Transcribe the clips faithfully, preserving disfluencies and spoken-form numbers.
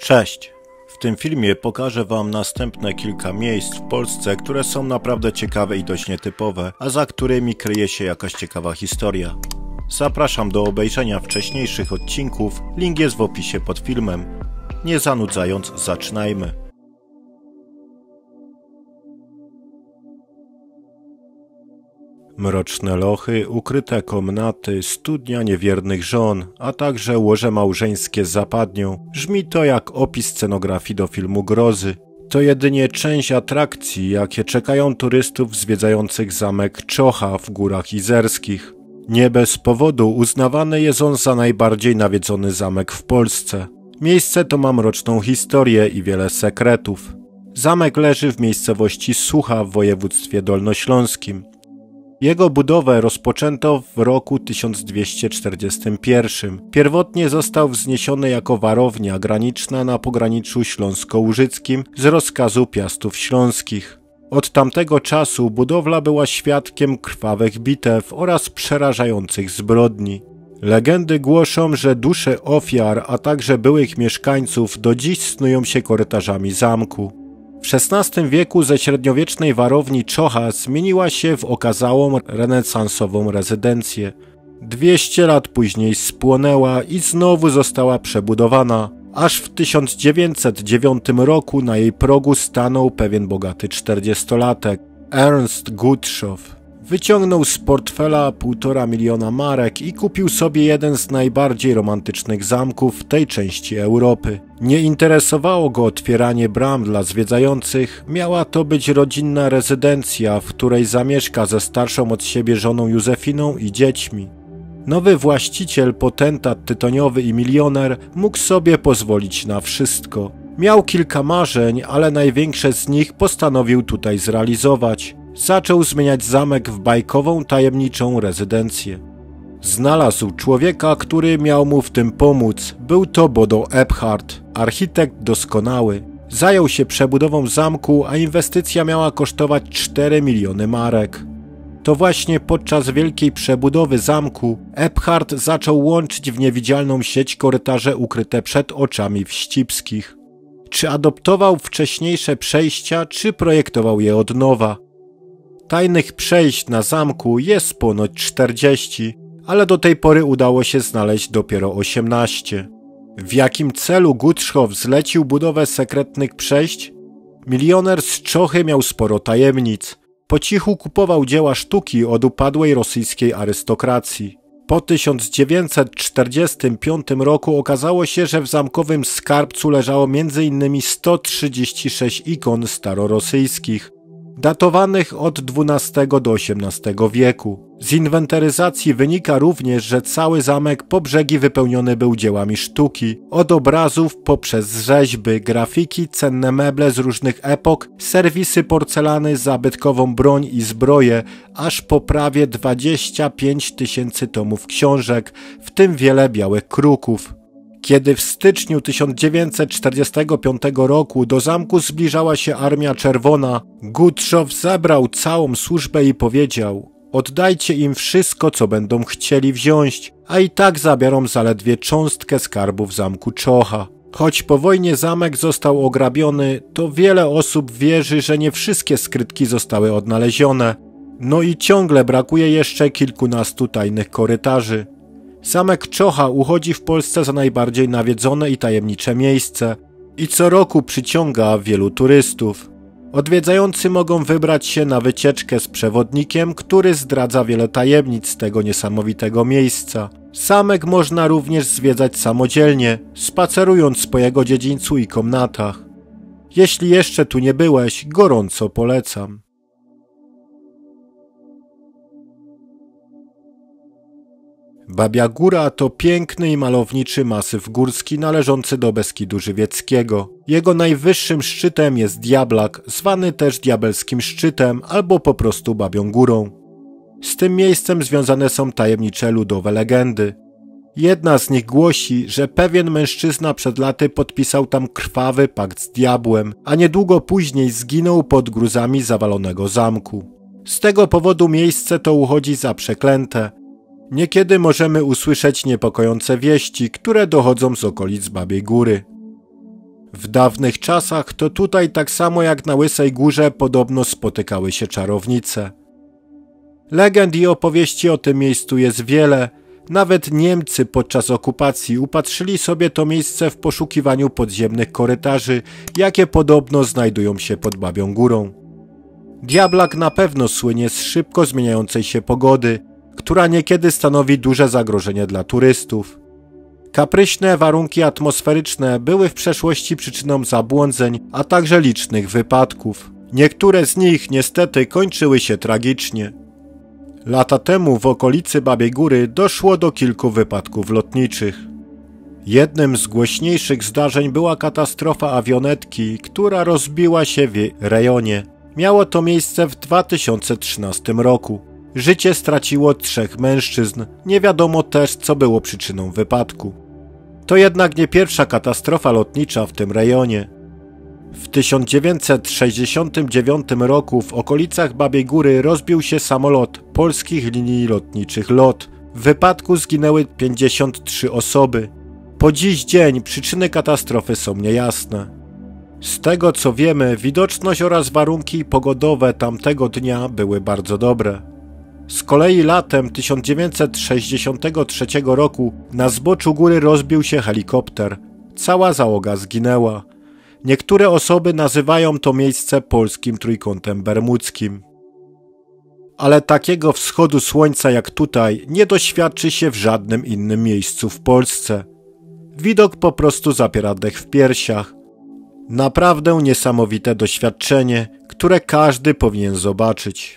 Cześć! W tym filmie pokażę Wam następne kilka miejsc w Polsce, które są naprawdę ciekawe i dość nietypowe, a za którymi kryje się jakaś ciekawa historia. Zapraszam do obejrzenia wcześniejszych odcinków, link jest w opisie pod filmem. Nie zanudzając, zaczynajmy. Mroczne lochy, ukryte komnaty, studnia niewiernych żon, a także łoże małżeńskie z zapadnią. Brzmi to jak opis scenografii do filmu grozy. To jedynie część atrakcji, jakie czekają turystów zwiedzających zamek Czocha w Górach Izerskich. Nie bez powodu uznawany jest on za najbardziej nawiedzony zamek w Polsce. Miejsce to ma mroczną historię i wiele sekretów. Zamek leży w miejscowości Sucha w województwie dolnośląskim. Jego budowę rozpoczęto w roku tysiąc dwieście czterdziestym pierwszym. Pierwotnie został wzniesiony jako warownia graniczna na pograniczu śląsko-łużyckim z rozkazu Piastów Śląskich. Od tamtego czasu budowla była świadkiem krwawych bitew oraz przerażających zbrodni. Legendy głoszą, że dusze ofiar, a także byłych mieszkańców do dziś snują się korytarzami zamku. W szesnastym wieku ze średniowiecznej warowni Czocha zmieniła się w okazałą renesansową rezydencję. dwieście lat później spłonęła i znowu została przebudowana, aż w tysiąc dziewięćset dziewiątym roku na jej progu stanął pewien bogaty czterdziestolatek, Ernst Gutschow. Wyciągnął z portfela półtora miliona marek i kupił sobie jeden z najbardziej romantycznych zamków w tej części Europy. Nie interesowało go otwieranie bram dla zwiedzających, miała to być rodzinna rezydencja, w której zamieszka ze starszą od siebie żoną Józefiną i dziećmi. Nowy właściciel, potentat tytoniowy i milioner, mógł sobie pozwolić na wszystko. Miał kilka marzeń, ale największe z nich postanowił tutaj zrealizować. Zaczął zmieniać zamek w bajkową, tajemniczą rezydencję. Znalazł człowieka, który miał mu w tym pomóc. Był to Bodo Ebhardt, architekt doskonały. Zajął się przebudową zamku, a inwestycja miała kosztować cztery miliony marek. To właśnie podczas wielkiej przebudowy zamku Ebhardt zaczął łączyć w niewidzialną sieć korytarze ukryte przed oczami wścibskich. Czy adoptował wcześniejsze przejścia, czy projektował je od nowa? Tajnych przejść na zamku jest ponoć czterdzieści, ale do tej pory udało się znaleźć dopiero osiemnaście. W jakim celu Gutschow zlecił budowę sekretnych przejść? Milioner z Czochy miał sporo tajemnic. Po cichu kupował dzieła sztuki od upadłej rosyjskiej arystokracji. Po tysiąc dziewięćset czterdziestym piątym roku okazało się, że w zamkowym skarbcu leżało między innymi sto trzydzieści sześć ikon starorosyjskich, datowanych od dwunastego do osiemnastego wieku. Z inwentaryzacji wynika również, że cały zamek po brzegi wypełniony był dziełami sztuki, od obrazów poprzez rzeźby, grafiki, cenne meble z różnych epok, serwisy porcelany, zabytkową broń i zbroję, aż po prawie dwadzieścia pięć tysięcy tomów książek, w tym wiele białych kruków. Kiedy w styczniu tysiąc dziewięćset czterdziestego piątego roku do zamku zbliżała się Armia Czerwona, Gutschow zebrał całą służbę i powiedział: oddajcie im wszystko, co będą chcieli wziąć, a i tak zabiorą zaledwie cząstkę skarbów zamku Czocha. Choć po wojnie zamek został ograbiony, to wiele osób wierzy, że nie wszystkie skrytki zostały odnalezione. No i ciągle brakuje jeszcze kilkunastu tajnych korytarzy. Zamek Czocha uchodzi w Polsce za najbardziej nawiedzone i tajemnicze miejsce i co roku przyciąga wielu turystów. Odwiedzający mogą wybrać się na wycieczkę z przewodnikiem, który zdradza wiele tajemnic tego niesamowitego miejsca. Zamek można również zwiedzać samodzielnie, spacerując po jego dziedzińcu i komnatach. Jeśli jeszcze tu nie byłeś, gorąco polecam. Babia Góra to piękny i malowniczy masyw górski należący do Beskidu Żywieckiego. Jego najwyższym szczytem jest Diablak, zwany też Diabelskim Szczytem albo po prostu Babią Górą. Z tym miejscem związane są tajemnicze ludowe legendy. Jedna z nich głosi, że pewien mężczyzna przed laty podpisał tam krwawy pakt z diabłem, a niedługo później zginął pod gruzami zawalonego zamku. Z tego powodu miejsce to uchodzi za przeklęte. Niekiedy możemy usłyszeć niepokojące wieści, które dochodzą z okolic Babiej Góry. W dawnych czasach to tutaj tak samo jak na Łysej Górze podobno spotykały się czarownice. Legend i opowieści o tym miejscu jest wiele. Nawet Niemcy podczas okupacji upatrzyli sobie to miejsce w poszukiwaniu podziemnych korytarzy, jakie podobno znajdują się pod Babią Górą. Diablak na pewno słynie z szybko zmieniającej się pogody, która niekiedy stanowi duże zagrożenie dla turystów. Kapryśne warunki atmosferyczne były w przeszłości przyczyną zabłądzeń, a także licznych wypadków. Niektóre z nich niestety kończyły się tragicznie. Lata temu w okolicy Babiej Góry doszło do kilku wypadków lotniczych. Jednym z głośniejszych zdarzeń była katastrofa awionetki, która rozbiła się w rejonie. Miało to miejsce w dwa tysiące trzynastym roku. Życie straciło trzech mężczyzn, nie wiadomo też, co było przyczyną wypadku. To jednak nie pierwsza katastrofa lotnicza w tym rejonie. W tysiąc dziewięćset sześćdziesiątym dziewiątym roku w okolicach Babiej Góry rozbił się samolot polskich linii lotniczych LOT. W wypadku zginęły pięćdziesiąt trzy osoby. Po dziś dzień przyczyny katastrofy są niejasne. Z tego co wiemy, widoczność oraz warunki pogodowe tamtego dnia były bardzo dobre. Z kolei latem tysiąc dziewięćset sześćdziesiątego trzeciego roku na zboczu góry rozbił się helikopter. Cała załoga zginęła. Niektóre osoby nazywają to miejsce polskim trójkątem bermudzkim. Ale takiego wschodu słońca jak tutaj nie doświadczy się w żadnym innym miejscu w Polsce. Widok po prostu zapiera dech w piersiach. Naprawdę niesamowite doświadczenie, które każdy powinien zobaczyć.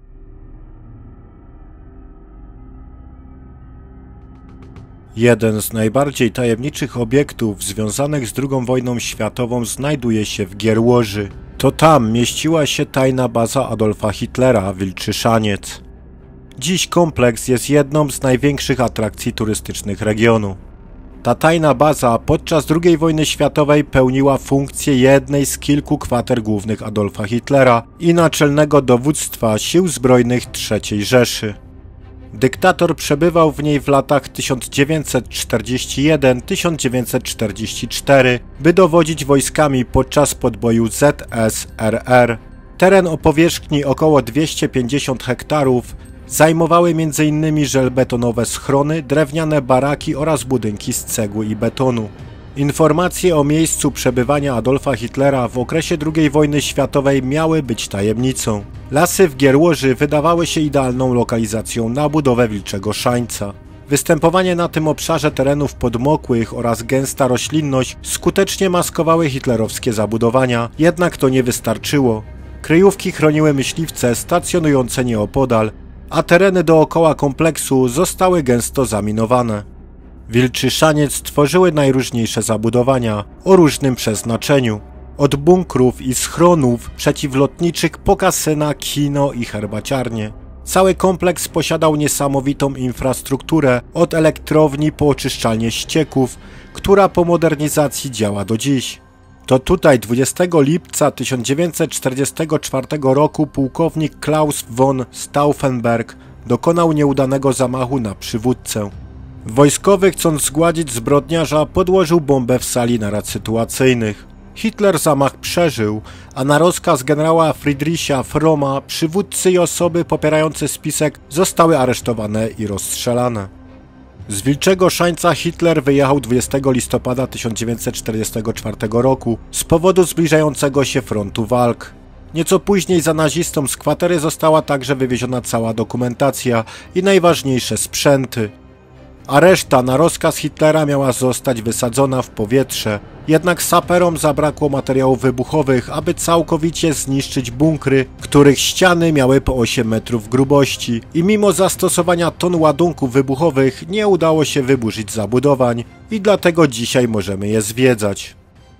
Jeden z najbardziej tajemniczych obiektów związanych z drugą wojną światową znajduje się w Gierłoży. To tam mieściła się tajna baza Adolfa Hitlera, Wilczy Szaniec. Dziś kompleks jest jedną z największych atrakcji turystycznych regionu. Ta tajna baza podczas drugiej wojny światowej pełniła funkcję jednej z kilku kwater głównych Adolfa Hitlera i naczelnego dowództwa sił zbrojnych trzeciej Rzeszy. Dyktator przebywał w niej w latach tysiąc dziewięćset czterdziesty pierwszy do tysiąc dziewięćset czterdziestego czwartego, by dowodzić wojskami podczas podboju Z S R R. Teren o powierzchni około dwieście pięćdziesiąt hektarów zajmowały między innymi żelbetonowe schrony, drewniane baraki oraz budynki z cegły i betonu. Informacje o miejscu przebywania Adolfa Hitlera w okresie drugiej wojny światowej miały być tajemnicą. Lasy w Gierłoży wydawały się idealną lokalizacją na budowę Wilczego Szańca. Występowanie na tym obszarze terenów podmokłych oraz gęsta roślinność skutecznie maskowały hitlerowskie zabudowania, jednak to nie wystarczyło. Kryjówki chroniły myśliwce stacjonujące nieopodal, a tereny dookoła kompleksu zostały gęsto zaminowane. Wilczy Szaniec tworzyły najróżniejsze zabudowania o różnym przeznaczeniu. Od bunkrów i schronów przeciwlotniczych po kasyna, kino i herbaciarnie. Cały kompleks posiadał niesamowitą infrastrukturę od elektrowni po oczyszczalnię ścieków, która po modernizacji działa do dziś. To tutaj dwudziestego lipca tysiąc dziewięćset czterdziestego czwartego roku pułkownik Klaus von Stauffenberg dokonał nieudanego zamachu na przywódcę. Wojskowy, chcąc zgładzić zbrodniarza, podłożył bombę w sali narad sytuacyjnych. Hitler zamach przeżył, a na rozkaz generała Friedricha Froma przywódcy i osoby popierające spisek zostały aresztowane i rozstrzelane. Z Wilczego Szańca Hitler wyjechał dwudziestego listopada tysiąc dziewięćset czterdziestego czwartego roku z powodu zbliżającego się frontu walk. Nieco później za nazistą z kwatery została także wywieziona cała dokumentacja i najważniejsze sprzęty. A reszta na rozkaz Hitlera miała zostać wysadzona w powietrze, jednak saperom zabrakło materiałów wybuchowych, aby całkowicie zniszczyć bunkry, których ściany miały po osiem metrów grubości i mimo zastosowania ton ładunków wybuchowych nie udało się wyburzyć zabudowań i dlatego dzisiaj możemy je zwiedzać.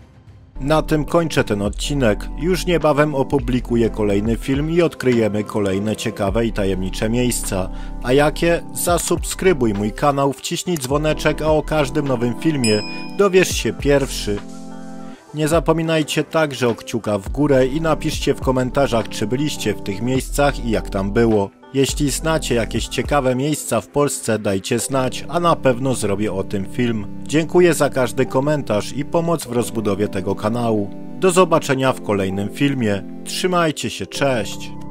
Na tym kończę ten odcinek, już niebawem opublikuję kolejny film i odkryjemy kolejne ciekawe i tajemnicze miejsca. A jakie? Zasubskrybuj mój kanał, wciśnij dzwoneczek, a o każdym nowym filmie dowiesz się pierwszy. Nie zapominajcie także o kciuka w górę i napiszcie w komentarzach, czy byliście w tych miejscach i jak tam było. Jeśli znacie jakieś ciekawe miejsca w Polsce, dajcie znać, a na pewno zrobię o tym film. Dziękuję za każdy komentarz i pomoc w rozbudowie tego kanału. Do zobaczenia w kolejnym filmie. Trzymajcie się, cześć!